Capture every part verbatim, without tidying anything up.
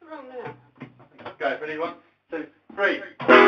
wrong now? Okay, ready? One, two, three.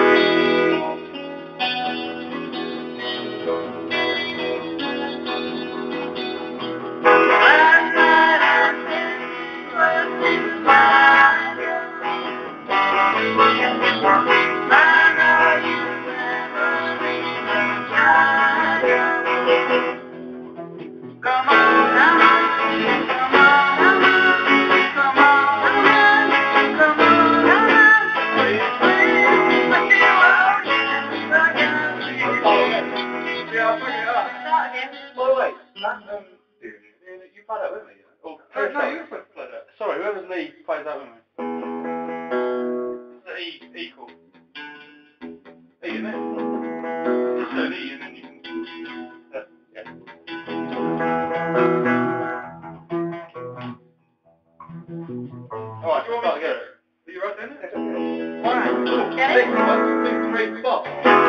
You play that with me, you know? Or, no, no, you play that. Sorry, whoever's lead plays that with me. It's the E, E chord. E, isn't it? It's an E, and then you can... Uh, yeah. Alright, start again. Are you right then? One, two, three, one, two, three, four.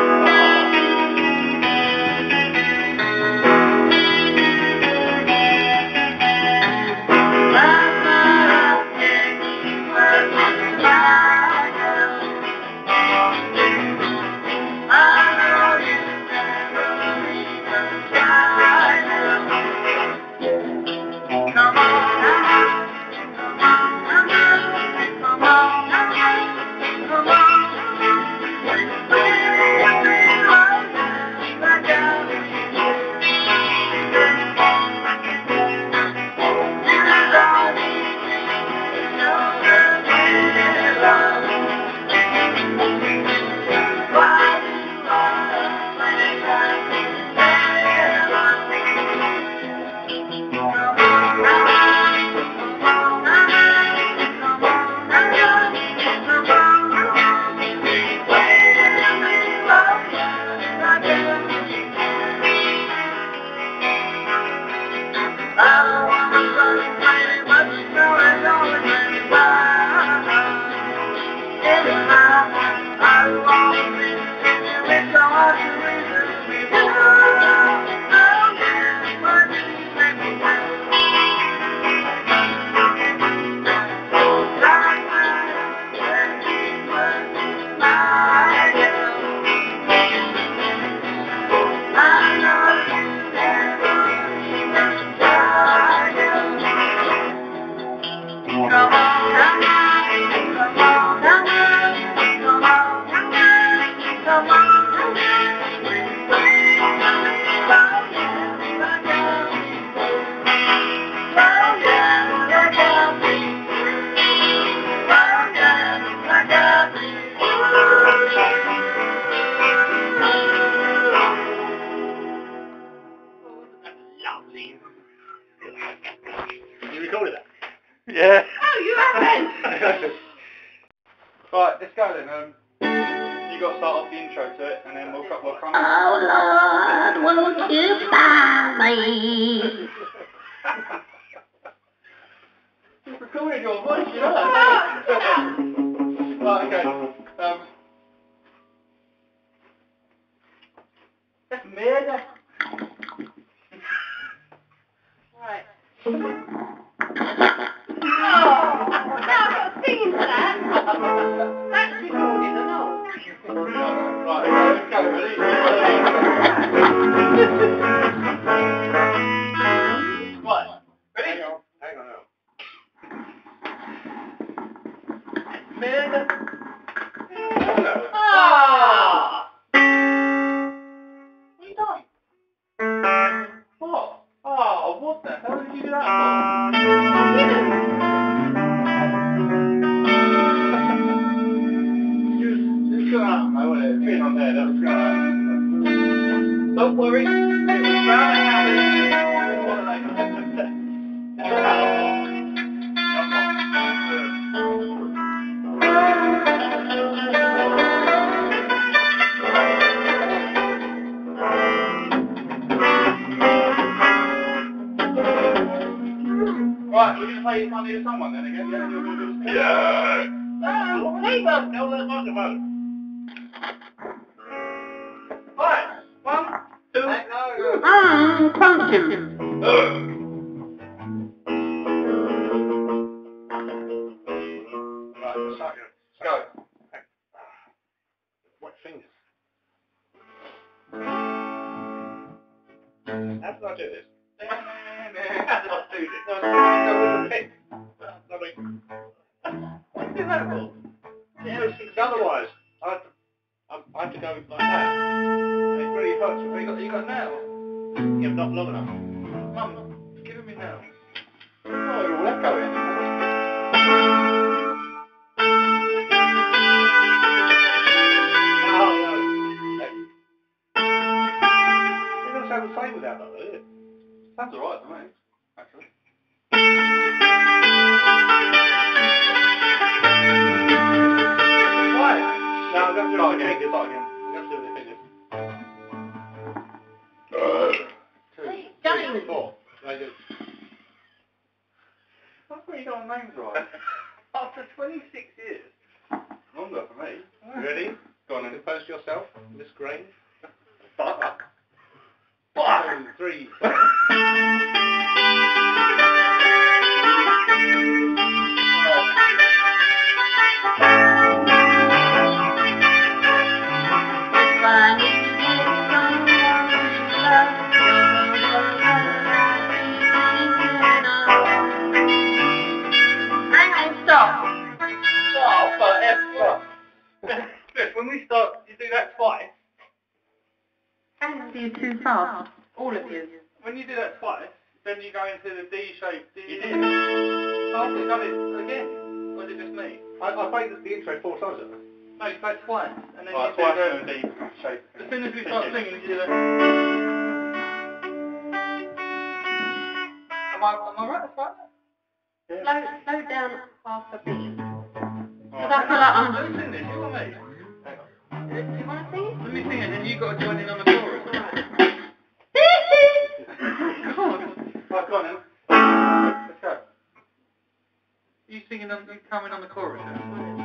You recorded that? Yeah. Oh, you haven't! Right, let's go then. Um, you got to start off the intro to it, and then we'll cut. We'll come. Oh Lord, won't you buy me? You've recorded your voice, you know. Right, okay. Um, that's murder. Right. Oh, now I've got to sing into that. That's recorded or not? Right, okay, let's go. Ready? Right. Ready? Hang on. Hang on now. Murder. Murder. Ah! What have you done? What? Oh, what the hell did you do that for? I didn't. It's gonna happen though, won't it? It's been on there, that's gonna happen. Don't worry, it was bound to happen. It's one of Right, we're gonna play Can't Hear Someone then again, yeah? You're gonna do this? Yeah! No, leave us. Tell that microphone. Right, one, two, no, Ah, pumpkin. Right, What are you doing that for? Yeah, because otherwise, I have to, I, I have to go like that. And it really hurts. Have you got, you got now? Yeah, not long enough. Mum, give it me now. Oh, you're all echoing. No, no. It doesn't sound the same without that, does it? Sounds alright to me, actually. Why? No, I'm going to do it with the fingers. Start again. I'm going to do it with the fingers. Two, three, four. Very good. That's where you got my names right. After twenty-six years. Longer for me. You ready? Go on and compose yourself, Miss Grange. Fuck. Fuck. Two, three, four. When we start, you do that twice. And you're too fast. All of you. When you do that twice, then you go into the D shape. D you did. Oh, I've done it again. Or is it just me? I, I played the intro four times. No, you played it twice. And then right, you do the D shape. As soon as we start singing, you do the... Am I, am I right? That's right? Yeah. Slow, slow down half a beat. Because I feel like I'm... Who's sing this? You or me? Hang on. Do you want to sing it? Let me sing it, and then you've got to join in on the chorus. Alright. Go on. Right, go on then. Let's go. You singing on, you coming on the chorus, yeah?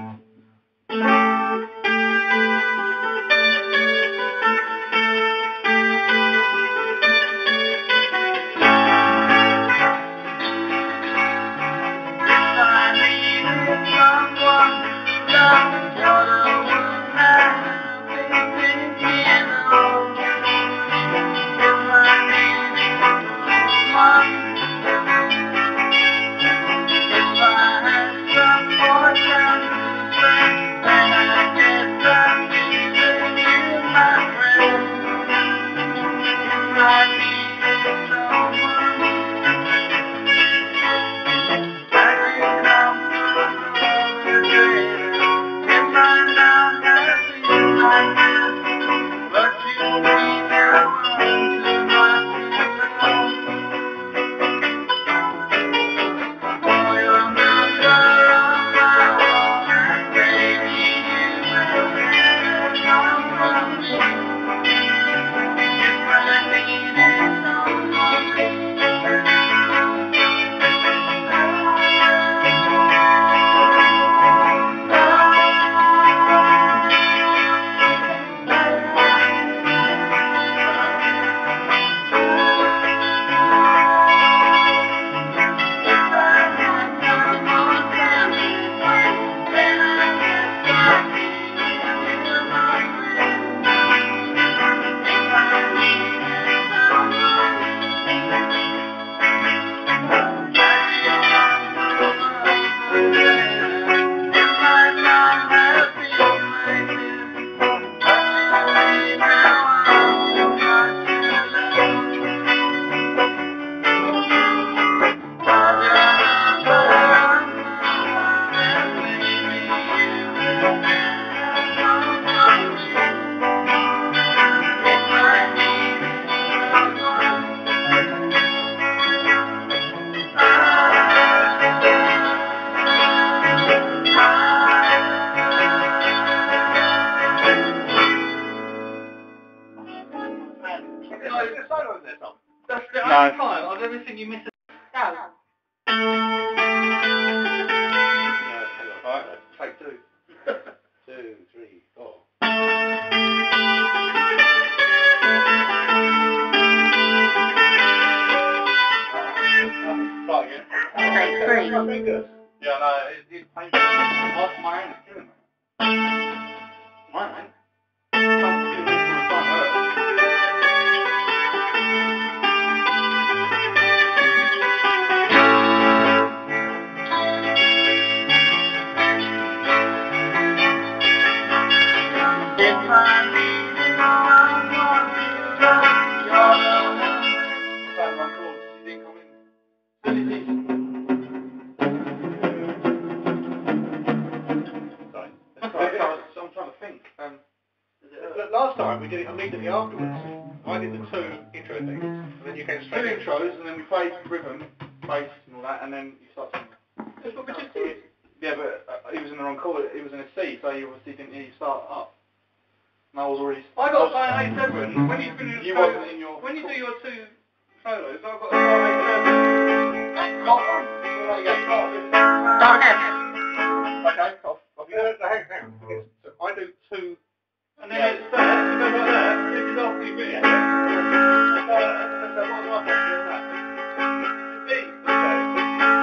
That's the only time I've ever seen you miss a... Go. Alright, take two. Two, three, four. Start again. Take three. My fingers. Yeah, no, it, it's painful. My, my hand's killing me. Mine ain't. Don't do this all the time, hurt. did it immediately afterwards. I did the two intro things, and then you came straight Two in. intros, and then we played rhythm, bass, and all that, and then you start singing. That's what we just did. Yeah, but uh, he was in the wrong chord. He was in a C, so you obviously didn't hear you start up. And I was already. I got to play an A seven. When you finish You your wasn't in your. when you do your two solos, I've got to play A seven. Start again. Okay, off. off you go. No, hang on, hang on. Okay, so I do two. And then Yeah. it starts, it goes like that. This is after you finish. Yeah. So, so, so what am I supposed to do on that? The B. Okay.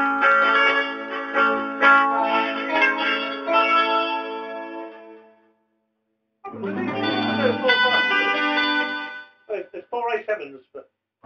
There's, there's four A sevens, but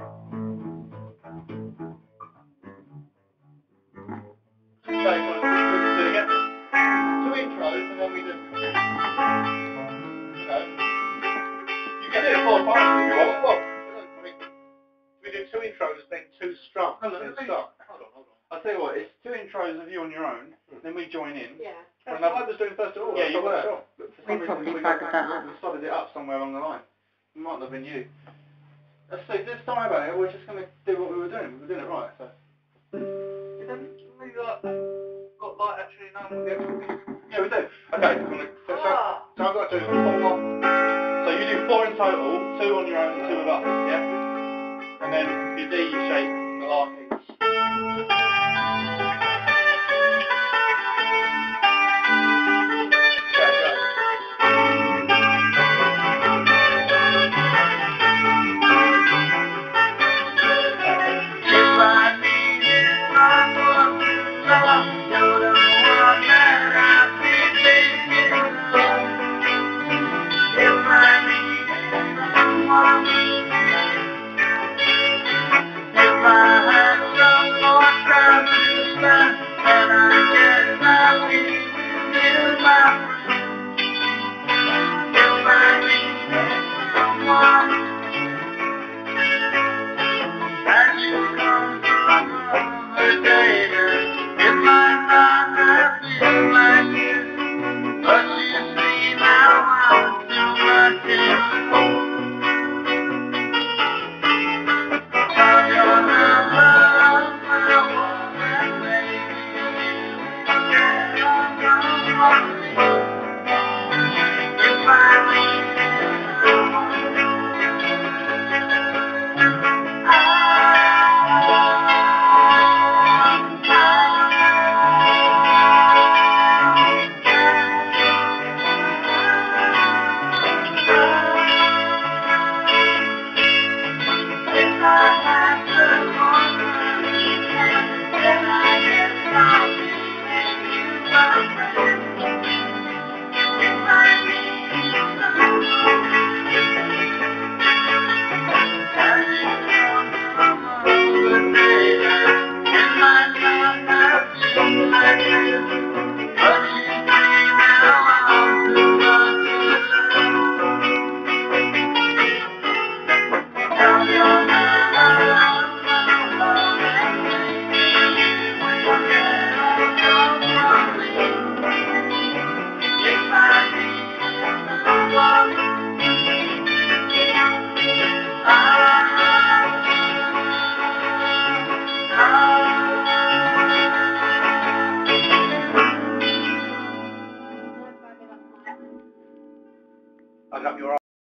okay, so we can do it again. Two intros, and then we just, you know, you can do it four times if you want. Well, I mean, we do two intros, then two strums, Hold on, then let me- start. Hold on, hold on. I'll tell you what. It's two intros of you on your own. Hmm. Then we join in. Yeah. That's what I was doing first of all. Yeah, you were. were. But for some We reason, probably we fucked got- that up. We started it up somewhere along the line. It might not have been you. Let's see. Just don't worry about it. We're just going to do what we were doing. We were doing it right. So. It doesn't really like, got like actually no one Yeah, we do. Okay. I'm gonna, so, so, so I've got to do four. so you do four in total. Two on your own and two with us. Yeah. And then your D shape the last each. Thank you.